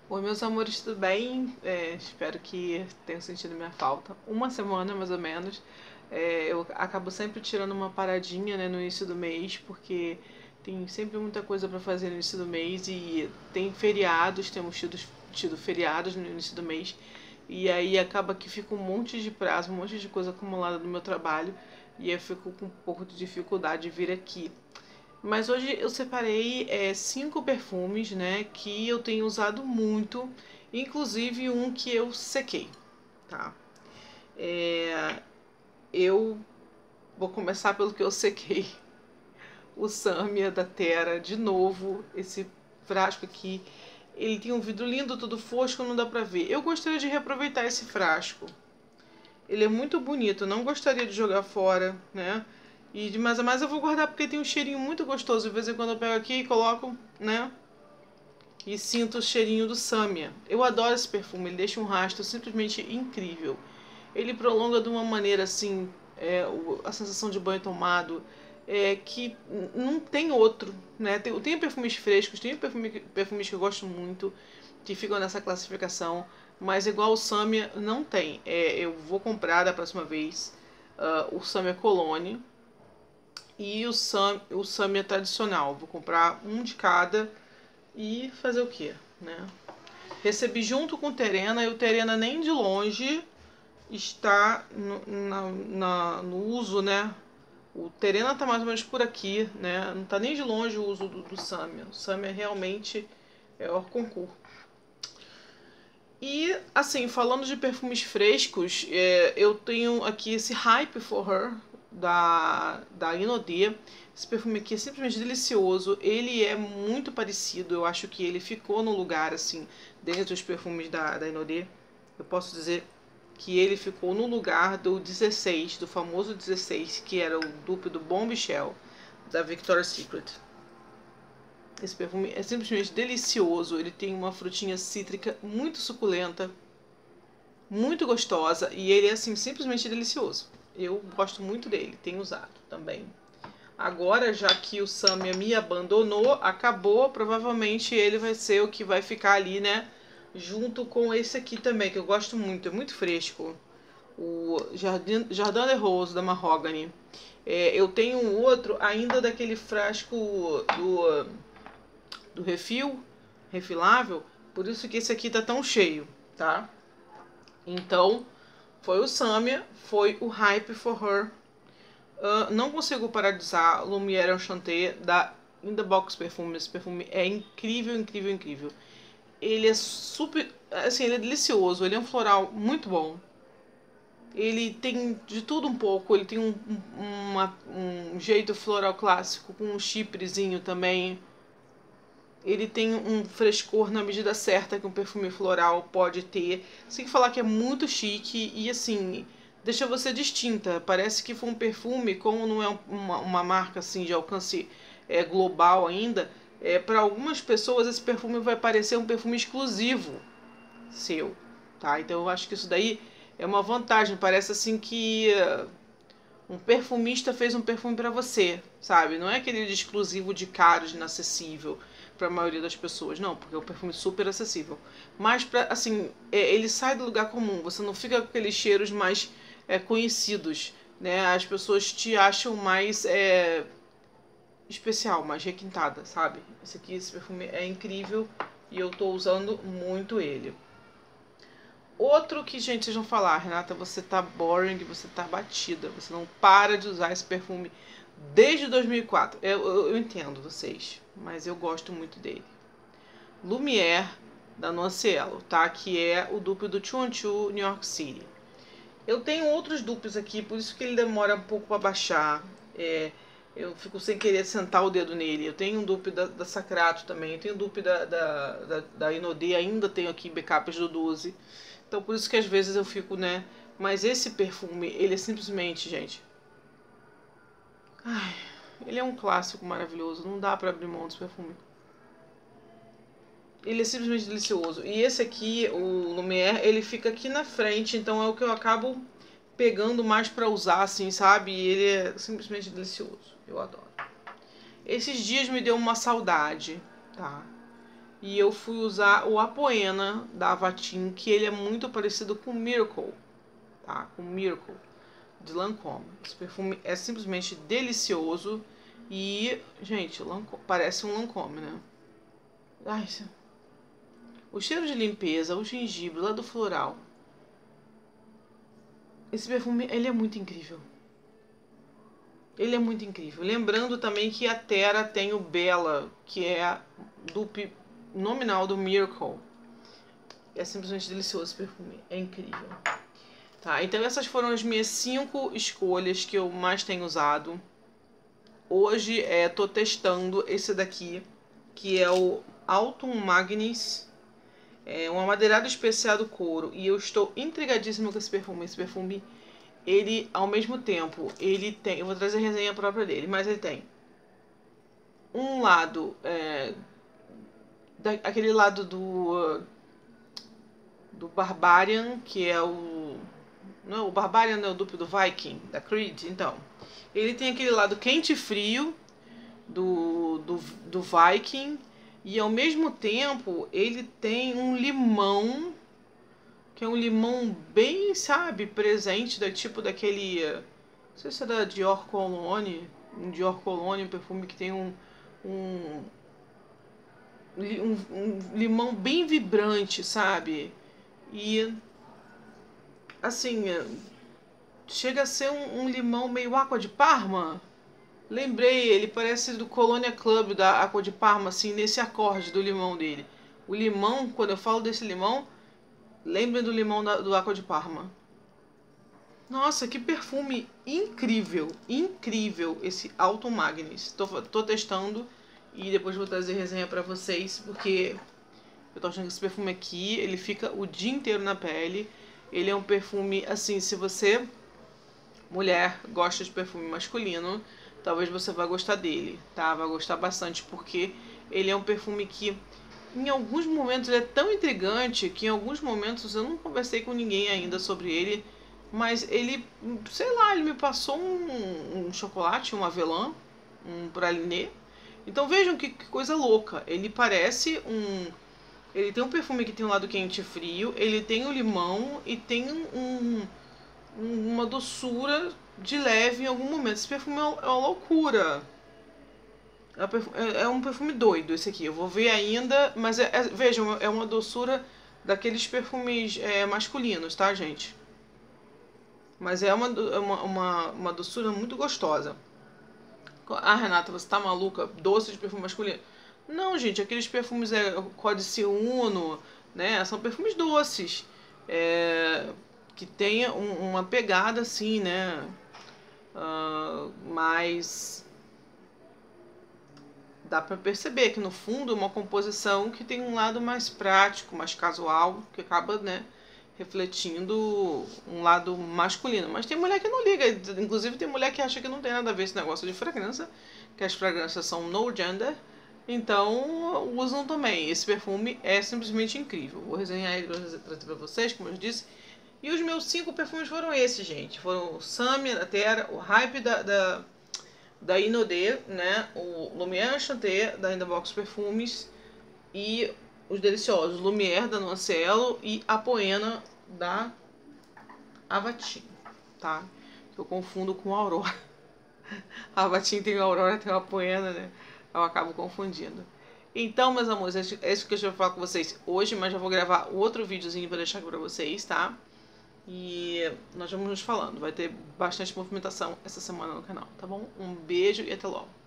Oi, meus amores, tudo bem? Espero que tenham sentido minha falta. Uma semana, mais ou menos. Eu acabo sempre tirando uma paradinha, né, no início do mês, porque tem sempre muita coisa para fazer no início do mês e tem feriados, temos tido feriados no início do mês. E aí acaba que fica um monte de prazo, um monte de coisa acumulada no meu trabalho e eu fico com um pouco de dificuldade de vir aqui. Mas hoje eu separei 5 perfumes, né, que eu tenho usado muito, inclusive um que eu sequei, tá? Eu vou começar pelo que eu sequei, o Samia da Terra, de novo, esse frasco aqui. Ele tem um vidro lindo, tudo fosco, não dá pra ver. Eu gostaria de reaproveitar esse frasco. Ele é muito bonito, não gostaria de jogar fora, né? E de mais a mais eu vou guardar porque tem um cheirinho muito gostoso. De vez em quando eu pego aqui e coloco, né? E sinto o cheirinho do Samia. Eu adoro esse perfume, ele deixa um rastro simplesmente incrível. Ele prolonga de uma maneira assim, a sensação de banho tomado, que não tem outro, né? Tem perfumes frescos, tem perfumes que eu gosto muito, que ficam nessa classificação, mas igual o Samia não tem. Eu vou comprar da próxima vez o Samia Cologne e o Samia tradicional. Vou comprar um de cada e fazer o quê, né? Recebi junto com o Terena e o Terena nem de longe está no uso, né? O Terena tá mais ou menos por aqui, né? Não tá nem de longe o uso do Samia. O Samia realmente é o concurso. E, assim, falando de perfumes frescos, eu tenho aqui esse Hype for Her, da Inodê. Esse perfume aqui é simplesmente delicioso. Ele é muito parecido, eu acho que ele ficou no lugar, assim, dentre os perfumes da Inodê. Eu posso dizer que ele ficou no lugar do 16, do famoso 16, que era o dupe do Bon Michel, da Victoria's Secret. Esse perfume é simplesmente delicioso. Ele tem uma frutinha cítrica muito suculenta, muito gostosa e ele é assim simplesmente delicioso. Eu gosto muito dele, tenho usado também. Agora, já que o Samia me abandonou, acabou, provavelmente ele vai ser o que vai ficar ali, né? Junto com esse aqui também, que eu gosto muito, é muito fresco. O Jardin de Rose da Mahogany. Eu tenho um outro ainda daquele frasco do refil, refilável, por isso que esse aqui tá tão cheio, tá? Então, foi o Samia, foi o Hype for Her. Não consigo parar de usar Lumière Enchanté da In The Box Perfume. Esse perfume é incrível, incrível, incrível. Ele é super, assim, ele é delicioso, ele é um floral muito bom. Ele tem de tudo um pouco, ele tem um jeito floral clássico com um chiprezinho também. Ele tem um frescor na medida certa que um perfume floral pode ter. Sem falar que é muito chique e assim, deixa você distinta. Parece que foi um perfume, como não é uma marca assim de alcance global ainda, para algumas pessoas esse perfume vai parecer um perfume exclusivo seu, tá? Então eu acho que isso daí é uma vantagem. Parece assim que um perfumista fez um perfume para você, sabe? Não é aquele de exclusivo de caro, de inacessível para a maioria das pessoas, não, porque é um perfume super acessível. Mas para assim, ele sai do lugar comum. Você não fica com aqueles cheiros mais conhecidos, né? As pessoas te acham mais especial, mais requintada, sabe? Esse perfume é incrível e eu tô usando muito ele. Outro que, gente, vocês vão falar, Renata, você tá boring, você tá batida, você não para de usar esse perfume desde 2004. Eu entendo vocês, mas eu gosto muito dele. Lumière, da Nunciello, tá? Que é o dupe do 212 New York City. Eu tenho outros dupes aqui, por isso que ele demora um pouco para baixar. Eu fico sem querer sentar o dedo nele. Eu tenho um dupe da Sacrato também. Eu tenho um dupe da Inodê. Ainda tenho aqui backups do 12. Então por isso que às vezes eu fico, né? Mas esse perfume, ele é simplesmente, gente... Ai, ele é um clássico maravilhoso. Não dá pra abrir mão desse perfume. Ele é simplesmente delicioso. E esse aqui, o Lumière, ele fica aqui na frente. Então é o que eu acabo pegando mais pra usar, assim, sabe? E ele é simplesmente delicioso. Eu adoro. Esses dias me deu uma saudade, tá? E eu fui usar o Apoena da Avatin, que ele é muito parecido com o Miracle, tá? Com o Miracle de Lancôme. Esse perfume é simplesmente delicioso e, gente, parece um Lancôme, né? Ai, o cheiro de limpeza, o gengibre lá do floral. Esse perfume, ele é muito incrível. Ele é muito incrível. Lembrando também que a Terra tem o Bella, que é a dupe nominal do Miracle. É simplesmente delicioso esse perfume. É incrível. Tá, então essas foram as minhas 5 escolhas que eu mais tenho usado. Hoje tô testando esse daqui, que é o Autumn Magnus. É um amadeirado especial do couro. E eu estou intrigadíssima com esse perfume. Esse perfume, ele, ao mesmo tempo, ele tem... Eu vou trazer a resenha própria dele, mas ele tem um lado... aquele lado do Barbarian, que é o... Não, o Barbarian é o dupe do Viking, da Creed. Então, ele tem aquele lado quente e frio do Viking. E ao mesmo tempo, ele tem um limão, que é um limão bem, sabe, presente, tipo daquele... Não sei se é da Dior Cologne. Um Dior Cologne, um perfume que tem um limão bem vibrante, sabe? E assim, chega a ser um limão meio Aqua de Parma. Lembrei, ele parece do Colonia Club da Aqua de Parma, assim, nesse acorde do limão dele. O limão, quando eu falo desse limão, lembrem do limão do Aqua de Parma. Nossa, que perfume incrível, incrível esse Autumn Magnus. Tô testando e depois vou trazer resenha pra vocês, porque eu tô achando que esse perfume aqui, ele fica o dia inteiro na pele. Ele é um perfume, assim, se você, mulher, gosta de perfume masculino, talvez você vá gostar dele, tá? Vai gostar bastante, porque ele é um perfume que, em alguns momentos, ele é tão intrigante que em alguns momentos eu não conversei com ninguém ainda sobre ele, mas ele, sei lá, ele me passou um chocolate, um avelã, um praliné. Então vejam que coisa louca. Ele parece um... Ele tem um perfume que tem um lado quente e frio, ele tem o limão e tem uma doçura de leve em algum momento. Esse perfume é uma loucura. É um perfume doido esse aqui. Eu vou ver ainda, mas vejam, é uma doçura daqueles perfumes masculinos, tá, gente? Mas é uma doçura muito gostosa. Ah, Renata, você tá maluca? Doce de perfume masculino? Não, gente, aqueles perfumes Códice Uno, né? São perfumes doces. Que tem uma pegada assim, né? Mas dá pra perceber que no fundo é uma composição que tem um lado mais prático, mais casual, que acaba, né, refletindo um lado masculino. Mas tem mulher que não liga, inclusive tem mulher que acha que não tem nada a ver esse negócio de fragrância, que as fragrâncias são no gender, então usam também. Esse perfume é simplesmente incrível. Vou resenhar ele para trazer para vocês, como eu disse. E os meus 5 perfumes foram esses, gente. Foram o Samia da Terra, o Hype da Inodé, né? O Lumière Enchanté da In The Box Perfumes e os deliciosos Lumière da Nuancielo e Apoena da Avatin, tá? Que eu confundo com a Aurora. A Avatin tem a Aurora, tem a Apoena, né? Eu acabo confundindo. Então, meus amores, é isso que eu vou falar com vocês hoje, mas já vou gravar outro videozinho para deixar aqui pra vocês, tá? E nós vamos nos falando. Vai ter bastante movimentação essa semana no canal, tá bom? Um beijo e até logo.